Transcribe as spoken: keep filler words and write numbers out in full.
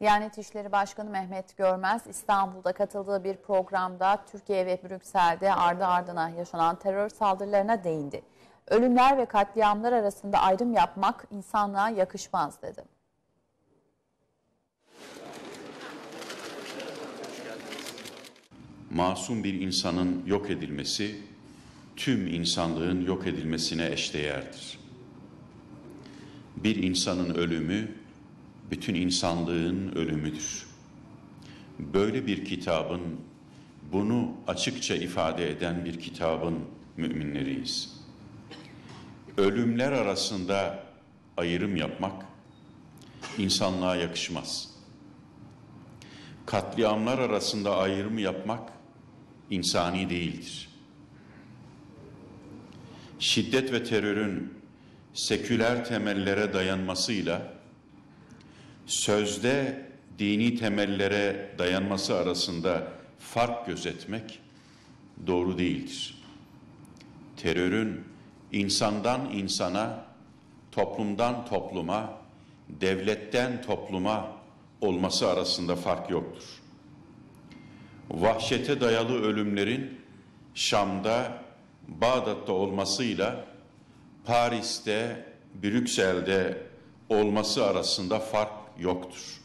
Diyanet İşleri Başkanı Mehmet Görmez, İstanbul'da katıldığı bir programda Türkiye ve Brüksel'de ardı ardına yaşanan terör saldırılarına değindi. Ölümler ve katliamlar arasında ayrım yapmak insanlığa yakışmaz dedi. Masum bir insanın yok edilmesi, tüm insanlığın yok edilmesine eşdeğerdir. Bir insanın ölümü, bütün insanlığın ölümüdür. Böyle bir kitabın, bunu açıkça ifade eden bir kitabın müminleriyiz. Ölümler arasında ayrım yapmak insanlığa yakışmaz. Katliamlar arasında ayrım yapmak insani değildir. Şiddet ve terörün seküler temellere dayanmasıyla sözde dini temellere dayanması arasında fark gözetmek doğru değildir. Terörün insandan insana, toplumdan topluma, devletten topluma olması arasında fark yoktur. Vahşete dayalı ölümlerin Şam'da, Bağdat'ta olmasıyla Paris'te, Brüksel'de olması arasında fark yoktur.